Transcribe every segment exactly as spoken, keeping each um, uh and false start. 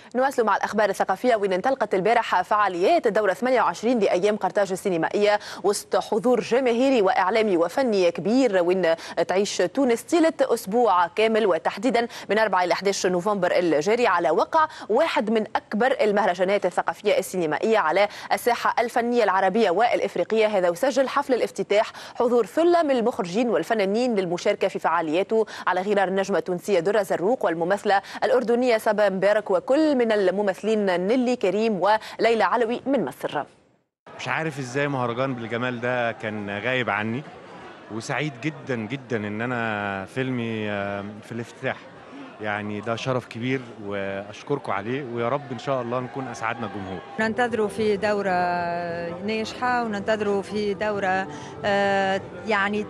نواصل مع الأخبار الثقافية، وين انطلقت البارحة فعاليات الدورة ثمانية وعشرين لأيام قرطاج السينمائية وسط حضور جماهيري وإعلامي وفني كبير، وين تعيش تونس طيلة أسبوع كامل، وتحديدا من أربعة إلى أحد عشر نوفمبر الجاري، على وقع واحد من أكبر المهرجانات الثقافية السينمائية على الساحة الفنية العربية والإفريقية. هذا وسجل حفل الافتتاح حضور ثلة من المخرجين والفنانين للمشاركة في فعالياته، على غرار النجمة التونسية درة زروق والممثلة الأردنية سبا مبارك وكل من الممثلين نيلي كريم وليلى علوي من مصر. مش عارف ازاي مهرجان بالجمال ده كان غايب عني، وسعيد جدا جدا ان انا فيلمي في الافتتاح. يعني ده شرف كبير واشكركم عليه، ويا رب ان شاء الله نكون اسعدنا الجمهور. ننتظروا في دورة ناجحة، وننتظروا في دورة يعني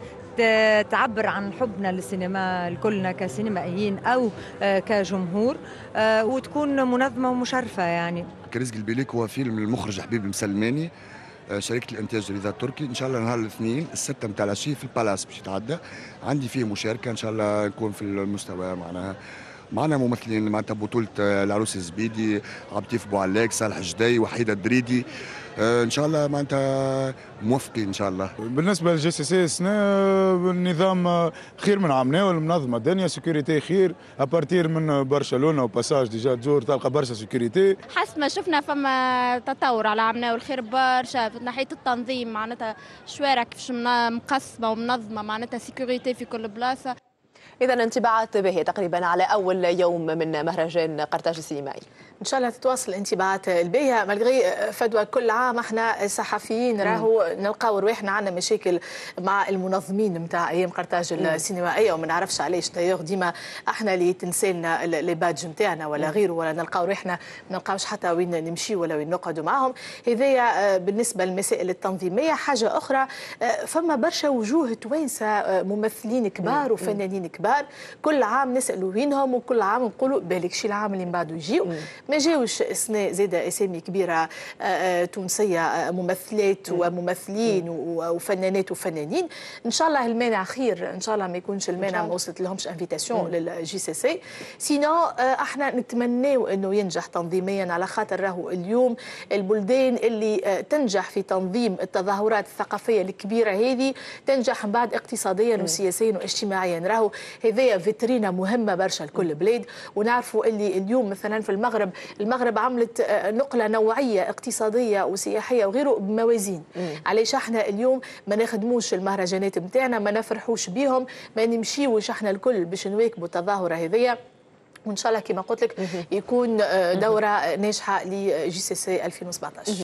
تعبر عن حبنا للسينما لكلنا كسينمائيين أو كجمهور، وتكون منظمة ومشرفة. يعني كرزق البيليك هو فيلم المخرج حبيب المسلماني، شركة الإنتاج الإذاعة التركي. إن شاء الله نهار الاثنين الستة متاع العشية في البالاس باش يتعدى، عندي فيه مشاركة إن شاء الله نكون في المستوى. معناها معنا ممثلين معناتها بطولة العروس الزبيدي، عبد اللطيف بوعلاق، صالح جدي، وحيدة الدريدي. ان شاء الله معناتها موفقين ان شاء الله. بالنسبه للجي سي سي السنه النظام خير من عمناه، والمنظمه الدنيا سيكوريتي خير، ابارتير من برشلونه وباساج ديجا تزور تلقى برشا سيكوريتي. حسب ما شفنا فما تطور على عمناه والخير برشا في ناحيه التنظيم، معناتها شوارع كيفاش مقسمه ومنظمه، معناتها سيكوريتي في كل بلاصه. إذا انطباعات باهية تقريبا على أول يوم من مهرجان قرطاج السينمائي. ان شاء الله تتواصل الانطباعات الباهيه. مالغري فدوى كل عام احنا الصحفيين راهو نلقاو رواحنا عندنا مشاكل مع المنظمين نتاع ايام قرطاج السينمائيه، وما نعرفش علاش. دايوغ ديما احنا اللي تنسالنا لي بادج نتاعنا ولا غيره، ولا نلقاو رواحنا ما نلقاوش حتى وين نمشي ولا وين نقعدوا معاهم. هذايا بالنسبه للمسائل التنظيميه. حاجه اخرى، فما برشا وجوه توانسه ممثلين كبار وفنانين كبار، كل عام نسالوا وينهم، وكل عام نقولوا بالك شي العام اللي من بعده يجيو. ما جاوش السنه زاده اسامي كبيره تونسيه، ممثلات وممثلين وفنانات وفنانين. ان شاء الله المانع خير، ان شاء الله ما يكونش المانع ما وصلت لهمش انفيتاسيون للجي سي سي. سينو احنا نتمناو انه ينجح تنظيميا، على خاطر راهو اليوم البلدان اللي تنجح في تنظيم التظاهرات الثقافيه الكبيره هذه تنجح من بعد اقتصاديا وسياسيا واجتماعيا. راهو هذايا فيترينا مهمه برشا لكل بلاد. ونعرفوا اللي اليوم مثلا في المغرب المغرب عملت نقله نوعيه اقتصاديه وسياحيه وغيره بموازين. علاش احنا اليوم ما نخدموش المهرجانات نتاعنا، ما نفرحوش بيهم، ما نمشيوش احنا الكل باش نواكبوا التظاهره هذيا. وان شاء الله كما قلت لك يكون دوره ناجحه لجي سي سي ألفين وسبعطاش.